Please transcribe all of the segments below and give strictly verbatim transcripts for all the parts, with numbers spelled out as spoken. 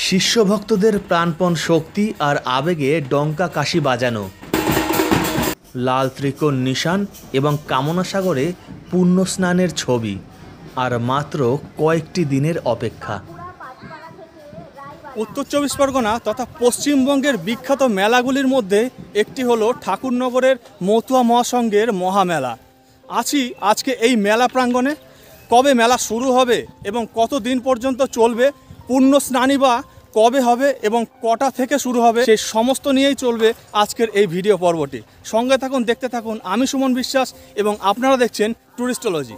শিষ্য ভক্তদের প্রাণপণ শক্তি আর আবেগে ডঙ্কা কাশি বাজানো, লাল ত্রিকোণ নিশান এবং কামনা সাগরে পুণ্য স্নানের ছবি, আর মাত্র কয়েকটি দিনের অপেক্ষা। উত্তর চব্বিশ পরগনা তথা পশ্চিমবঙ্গের বিখ্যাত মেলাগুলির মধ্যে একটি হলো ঠাকুরনগরের মতুয়া মহাসংঘের মহামেলা। আছি আজকে এই মেলা প্রাঙ্গণে। কবে মেলা শুরু হবে এবং কত দিন পর্যন্ত চলবে, পুণ্য স্নানই বা কবে হবে এবং কটা থেকে শুরু হবে, সেই সমস্ত নিয়েই চলবে আজকের এই ভিডিও পর্বটি। সঙ্গে থাকুন, দেখতে থাকুন। আমি সুমন বিশ্বাস এবং আপনারা দেখছেন টুরিস্টোলজি।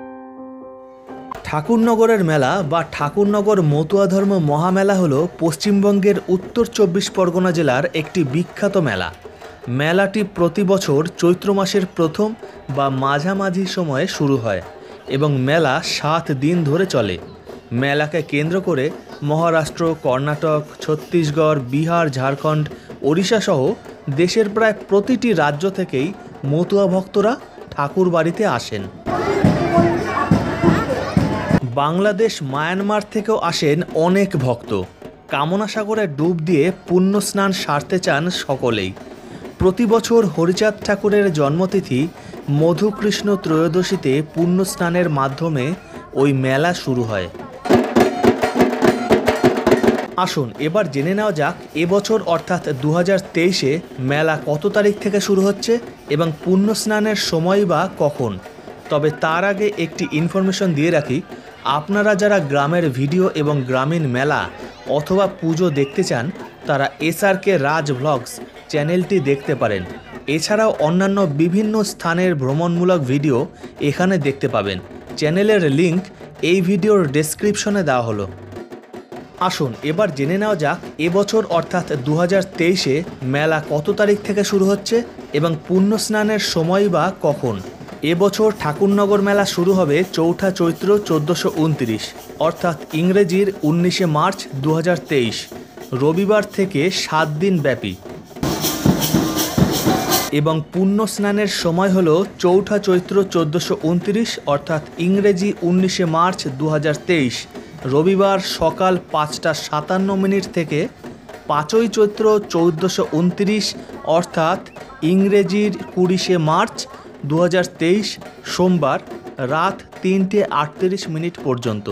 ঠাকুরনগরের মেলা বা ঠাকুরনগর মতুয়া ধর্ম মহামেলা হলো পশ্চিমবঙ্গের উত্তর চব্বিশ পরগনা জেলার একটি বিখ্যাত মেলা। মেলাটি প্রতি বছর চৈত্র মাসের প্রথম বা মাঝামাঝি সময়ে শুরু হয় এবং মেলা সাত দিন ধরে চলে। মেলাকে কেন্দ্র করে মহারাষ্ট্র, কর্ণাটক, ছত্তিশগড়, বিহার, ঝাড়খণ্ড, ওড়িশা সহ দেশের প্রায় প্রতিটি রাজ্য থেকেই মতুয়া ভক্তরা ঠাকুর বাড়িতে আসেন। বাংলাদেশ, মায়ানমার থেকেও আসেন অনেক ভক্ত। কামনা সাগরে ডুব দিয়ে পুণ্য স্নান সারতে চান সকলেই। প্রতি বছর হরিচাঁদ ঠাকুরের জন্মতিথি মধুকৃষ্ণ ত্রয়োদশীতে পুণ্য স্নানের মাধ্যমে ওই মেলা শুরু হয়। আসুন এবার জেনে নেওয়া যাক এবছর অর্থাৎ দু হাজার তেইশে মেলা কত তারিখ থেকে শুরু হচ্ছে এবং পুণ্য স্নানের সময় বা কখন। তবে তার আগে একটি ইনফরমেশন দিয়ে রাখি, আপনারা যারা গ্রামের ভিডিও এবং গ্রামীণ মেলা অথবা পুজো দেখতে চান তারা এসআরকে রাজ ভ্লগস চ্যানেলটি দেখতে পারেন। এছাড়াও অন্যান্য বিভিন্ন স্থানের ভ্রমণমূলক ভিডিও এখানে দেখতে পাবেন। চ্যানেলের লিংক এই ভিডিওর ডেসক্রিপশনে দেওয়া হলো। আসুন এবার জেনে নেওয়া যাক এবছর অর্থাৎ দু হাজার তেইশে মেলা কত তারিখ থেকে শুরু হচ্ছে এবং পুণ্য স্নানের সময় বা কখন। এবছর ঠাকুরনগর মেলা শুরু হবে চৌঠা চৈত্র চোদ্দোশো উনত্রিশ অর্থাৎ ইংরেজির উনিশে মার্চ দু হাজার তেইশ রবিবার থেকে সাত দিন ব্যাপী এবং পুণ্য স্নানের সময় হল চৌঠা চৈত্র চোদ্দোশো উনত্রিশ অর্থাৎ ইংরেজি উনিশে মার্চ দু হাজার তেইশ রবিবার সকাল পাঁচটা সাতান্ন মিনিট থেকে পাঁচই চৈত্র চৌদ্দোশো উনত্রিশ অর্থাৎ ইংরেজির কুড়িশে মার্চ দু হাজার তেইশ সোমবার রাত তিনটে আটত্রিশ মিনিট পর্যন্ত।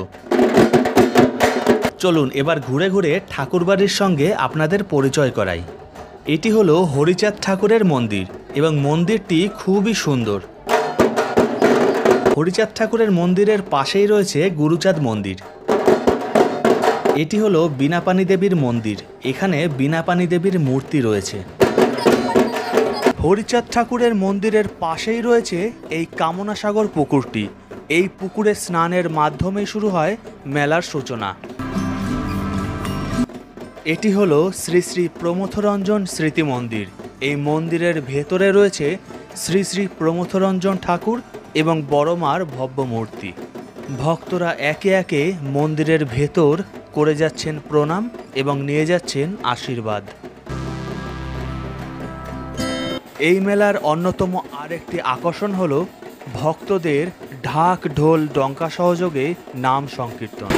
চলুন এবার ঘুরে ঘুরে ঠাকুরবাড়ির সঙ্গে আপনাদের পরিচয় করাই। এটি হলো হরিচাঁদ ঠাকুরের মন্দির এবং মন্দিরটি খুবই সুন্দর। হরিচাঁদ ঠাকুরের মন্দিরের পাশেই রয়েছে গুরুচাঁদ মন্দির। এটি হলো বীণাপানি দেবীর মন্দির। এখানে বীণাপানি দেবীর মূর্তি রয়েছে। হরিচাঁদ ঠাকুরের মন্দিরের পাশেই রয়েছে এই কামনা সাগর পুকুরটি। এই পুকুরে স্নানের মাধ্যমেই শুরু হয় মেলার সূচনা। এটি হলো শ্রী শ্রী প্রমথরঞ্জন স্মৃতি মন্দির। এই মন্দিরের ভেতরে রয়েছে শ্রী শ্রী প্রমথরঞ্জন ঠাকুর এবং বড়মার ভব্য মূর্তি। ভক্তরা একে একে মন্দিরের ভেতর করে যাচ্ছেন প্রণাম এবং নিয়ে যাচ্ছেন আশীর্বাদ। এই মেলার অন্যতম আরেকটি আকর্ষণ হল ভক্তদের ঢাক ঢোল ডঙ্কা সহযোগে নাম সংকীর্তন।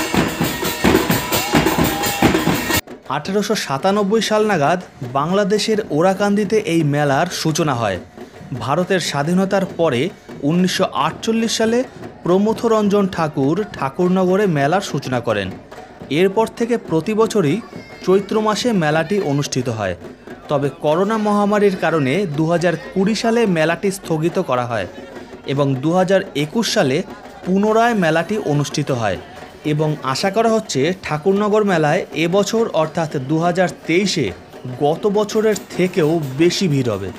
আঠেরোশো সাতানব্বই সাল নাগাদ বাংলাদেশের ওরাকান্দিতে এই মেলার সূচনা হয়। ভারতের স্বাধীনতার পরে উনিশশো আটচল্লিশ সালে প্রমথরঞ্জন ঠাকুর ঠাকুরনগরে মেলার সূচনা করেন। এরপর থেকে প্রতি বছরই চৈত্র মাসে মেলাটি অনুষ্ঠিত হয়। তবে করোনা মহামারীর কারণে দু হাজার কুড়ি সালে মেলাটি স্থগিত করা হয় এবং দু হাজার একুশ সালে পুনরায় মেলাটি অনুষ্ঠিত হয় এবং আশা করা হচ্ছে ঠাকুরনগর মেলায় এবছর অর্থাৎ দু হাজার তেইশে গত বছরের থেকেও বেশি ভিড় হবে।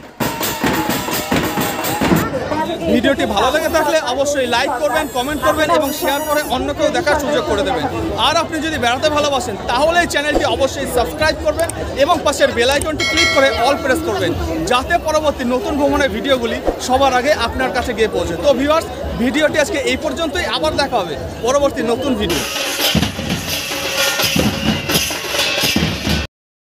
ভিডিওটি ভালো লেগে থাকলে অবশ্যই লাইক করবেন, কমেন্ট করবেন এবং শেয়ার করে অন্যকেও দেখার সুযোগ করে দেবেন। আর আপনি যদি বেড়াতে ভালোবাসেন তাহলে এই চ্যানেলটি অবশ্যই সাবস্ক্রাইব করবেন এবং পাশের বেল আইকনটি ক্লিক করে অল প্রেস করবেন, যাতে পরবর্তী নতুন ভ্রমণের ভিডিওগুলি সবার আগে আপনার কাছে গিয়ে পৌঁছে। তো ভিউয়ার্স, ভিডিওটি আজকে এই পর্যন্তই। আবার দেখা হবে পরবর্তী নতুন ভিডিও।